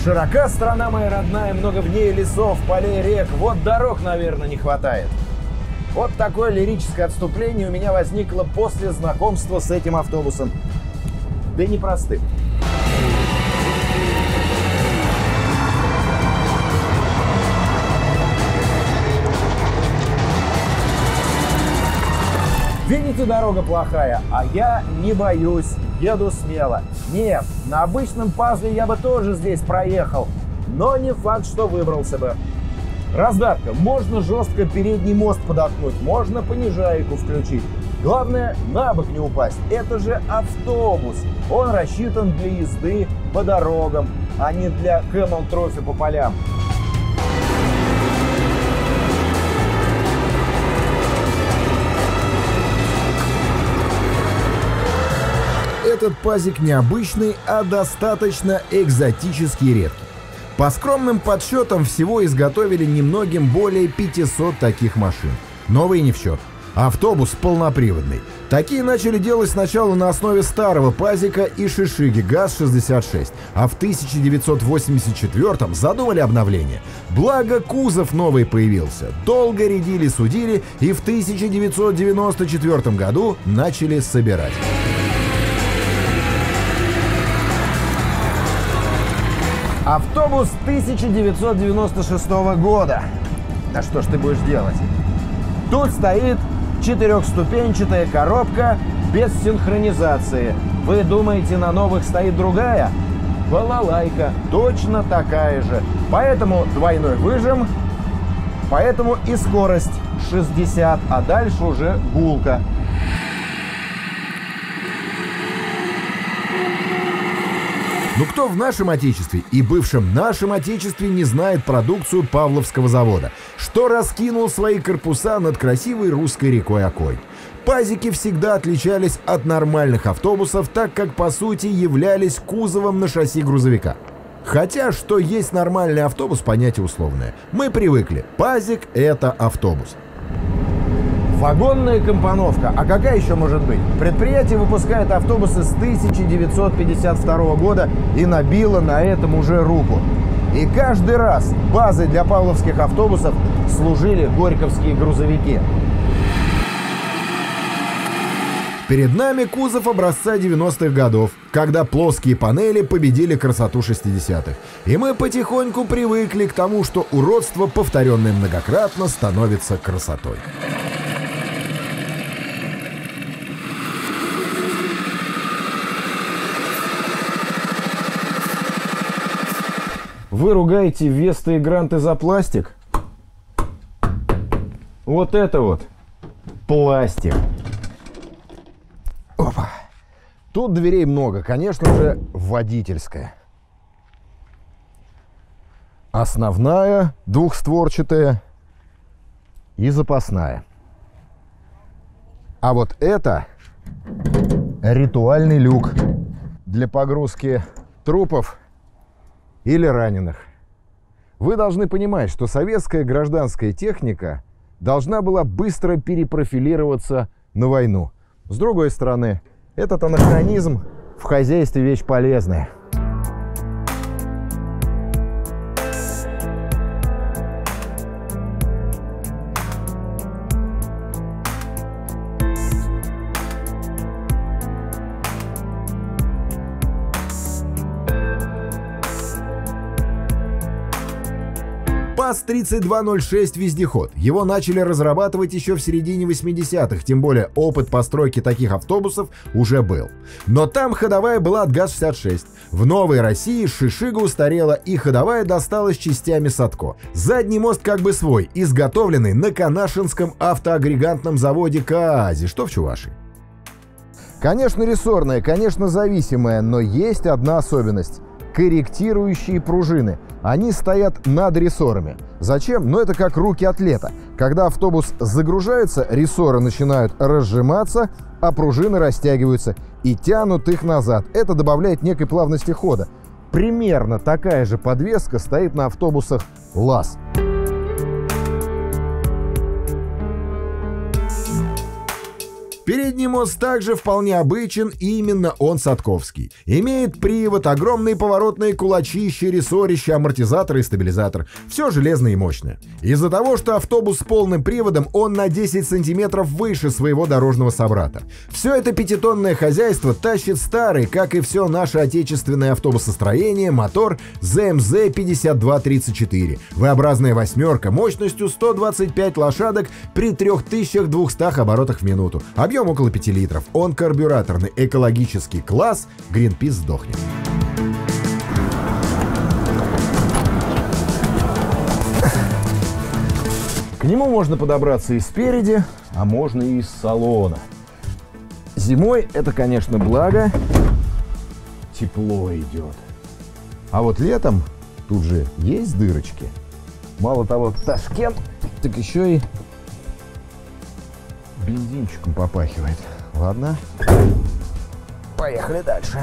Широка страна моя родная, много в ней лесов, полей, рек. Вот дорог, наверное, не хватает. Вот такое лирическое отступление у меня возникло после знакомства с этим автобусом. Да и непростым. Видите, дорога плохая, а я не боюсь, еду смело. Нет, на обычном пазле я бы тоже здесь проехал, но не факт, что выбрался бы. Раздатка. Можно жестко передний мост подоткнуть, можно понижайку включить. Главное, на бок не упасть. Это же автобус. Он рассчитан для езды по дорогам, а не для Camel Trophy по полям. Этот пазик необычный, а достаточно экзотический и редкий. По скромным подсчетам, всего изготовили немногим более 500 таких машин. Новые не в счет. Автобус полноприводный. Такие начали делать сначала на основе старого пазика и шишиги ГАЗ-66, а в 1984-м задумали обновление. Благо кузов новый появился. Долго рядили-судили и в 1994 году начали собирать. Автобус 1996 года. Да что ж ты будешь делать? Тут стоит четырехступенчатая коробка без синхронизации. Вы думаете, на новых стоит другая? Балалайка точно такая же. Поэтому двойной выжим, поэтому и скорость 60, а дальше уже гулка. Ну кто в нашем отечестве и бывшем нашем отечестве не знает продукцию Павловского завода, что раскинул свои корпуса над красивой русской рекой Окой? Пазики всегда отличались от нормальных автобусов, так как по сути являлись кузовом на шасси грузовика. Хотя, что есть нормальный автобус, понятие условное. Мы привыкли. Пазик — это автобус. Вагонная компоновка. А какая еще может быть? Предприятие выпускает автобусы с 1952 года и набило на этом уже руку. И каждый раз базой для павловских автобусов служили горьковские грузовики. Перед нами кузов образца 90-х годов, когда плоские панели победили красоту 60-х. И мы потихоньку привыкли к тому, что уродство, повторенное многократно, становится красотой. Вы ругаете Веста и Гранты за пластик? Вот это вот пластик. Опа. Тут дверей много, конечно же, водительская. Основная, двухстворчатая и запасная. А вот это ритуальный люк для погрузки трупов или раненых. Вы должны понимать, что советская гражданская техника должна была быстро перепрофилироваться на войну. С другой стороны, этот анахронизм в хозяйстве вещь полезная. ПАЗ-3206 вездеход. Его начали разрабатывать еще в середине 80-х, тем более опыт постройки таких автобусов уже был. Но там ходовая была от ГАЗ-66. В Новой России шишига устарела и ходовая досталась частями Садко. Задний мост как бы свой, изготовленный на Канашинском автоагрегатном заводе КААЗе, что в Чувашии. Конечно рессорная, конечно зависимая, но есть одна особенность. Корректирующие пружины. Они стоят над рессорами. Зачем? Ну это как руки атлета. Когда автобус загружается, рессоры начинают разжиматься, а пружины растягиваются и тянут их назад. Это добавляет некой плавности хода. Примерно такая же подвеска стоит на автобусах ЛАЗ. Передний мост также вполне обычен, и именно он садковский. Имеет привод, огромные поворотные кулачища, рессорища, амортизатор и стабилизатор. Все железное и мощное. Из-за того, что автобус с полным приводом, он на 10 сантиметров выше своего дорожного собрата. Все это пятитонное хозяйство тащит старый, как и все наше отечественное автобусостроение, мотор ЗМЗ 5234. V-образная восьмерка мощностью 125 лошадок при 3200 оборотах в минуту. Объем около 5 литров. Он карбюраторный, экологический класс. Greenpeace сдохнет. К нему можно подобраться и спереди, а можно и из салона. Зимой это, конечно, благо. Тепло идет. А вот летом тут же есть дырочки. Мало того, Ташкент, так еще и бензинчиком попахивает. Ладно, поехали дальше.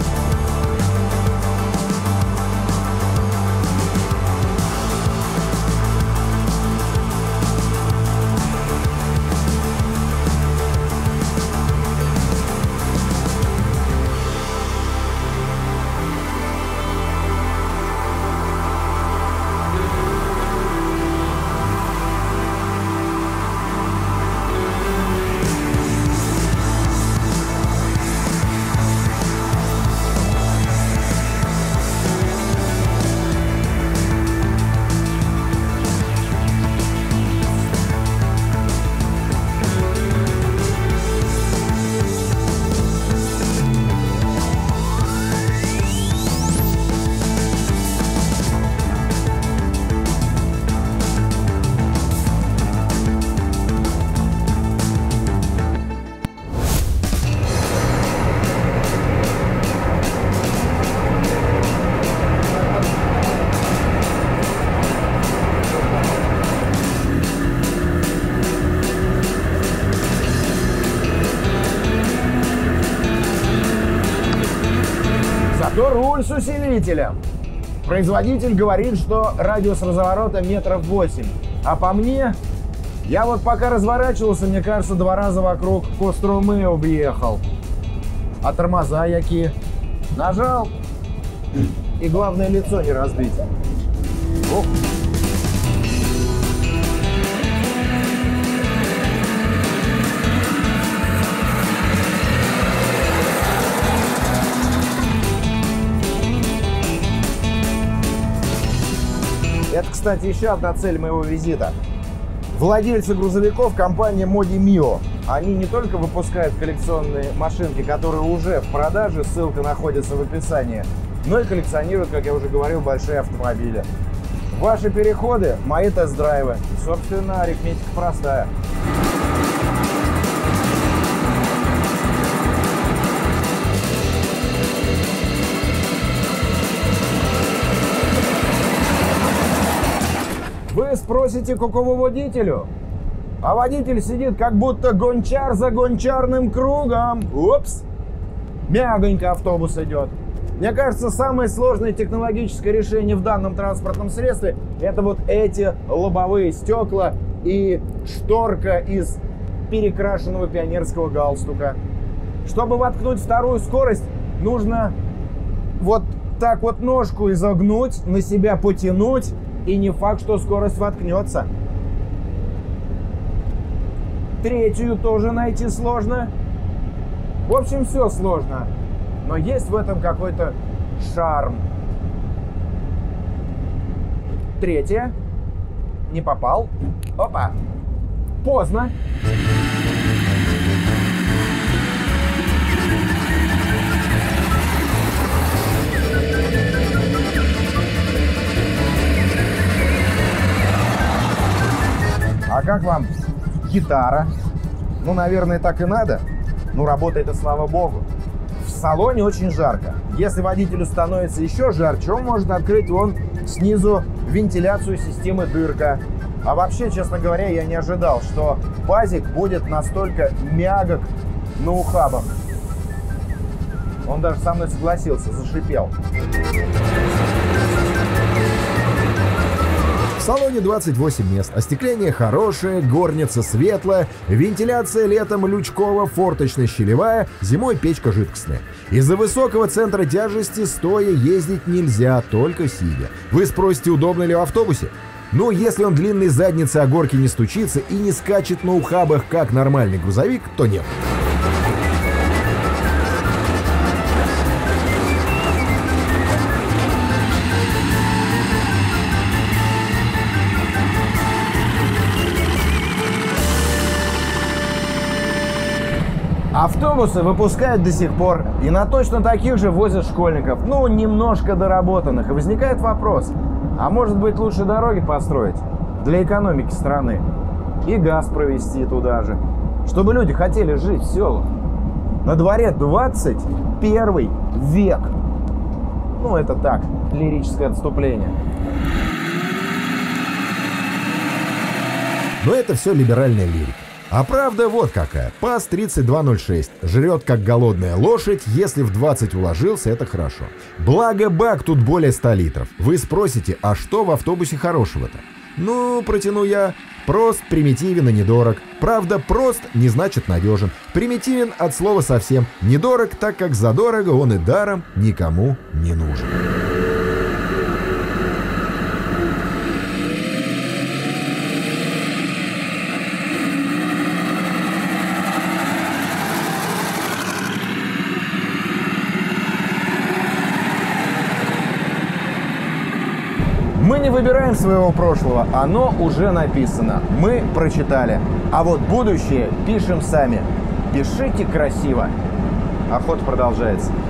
Руль с усилителем. Производитель говорит, что радиус разворота метров 8. А по мне, я вот пока разворачивался, мне кажется, 2 раза вокруг Костромы объехал. А тормоза какие? Нажал. И главное, лицо не разбить. Ох. Это, кстати, еще одна цель моего визита. Владельцы грузовиков компании Modi Mio. Они не только выпускают коллекционные машинки, которые уже в продаже, ссылка находится в описании, но и коллекционируют, как я уже говорил, большие автомобили. Ваши переходы – мои тест-драйвы. Собственно, арифметика простая. Вы спросите, какого водителю? А водитель сидит, как будто гончар за гончарным кругом. Упс! Мягонько автобус идет. Мне кажется, самое сложное технологическое решение в данном транспортном средстве — это вот эти лобовые стекла и шторка из перекрашенного пионерского галстука. Чтобы воткнуть вторую скорость, нужно вот так вот ножку изогнуть, на себя потянуть, и не факт, что скорость воткнется. Третью тоже найти сложно. В общем, все сложно. Но есть в этом какой-то шарм. Третья. Не попал. Опа. Поздно. А как вам гитара? Ну, наверное, так и надо. Ну, работает и слава богу. В салоне очень жарко. Если водителю становится еще жарче, он может открыть вон снизу вентиляцию системы дырка. А вообще, честно говоря, я не ожидал, что пазик будет настолько мягок на ухабах. Он даже со мной согласился, зашипел. В салоне 28 мест, остекление хорошее, горница светлая, вентиляция летом лючково, форточная щелевая, зимой печка жидкостная. Из-за высокого центра тяжести стоя ездить нельзя, только сидя. Вы спросите, удобно ли в автобусе? Ну, если он длинной задницей о горке не стучится и не скачет на ухабах, как нормальный грузовик, то нет. Автобусы выпускают до сих пор, и на точно таких же возят школьников, ну, немножко доработанных. И возникает вопрос, а может быть лучше дороги построить для экономики страны и газ провести туда же, чтобы люди хотели жить в селах. На дворе 21 век. Ну, это так, лирическое отступление. Но это все либеральная лирика. А правда вот какая. ПАЗ-3206 жрет как голодная лошадь, если в 20 уложился, это хорошо. Благо бак тут более 100 литров. Вы спросите, а что в автобусе хорошего-то? Ну, протяну я. Прост, примитивен и недорог. Правда, прост не значит надежен. Примитивен от слова совсем. Недорог, так как задорого он и даром никому не нужен. Мы не выбираем своего прошлого, оно уже написано. Мы прочитали. А вот будущее пишем сами. Пишите красиво. Охота продолжается.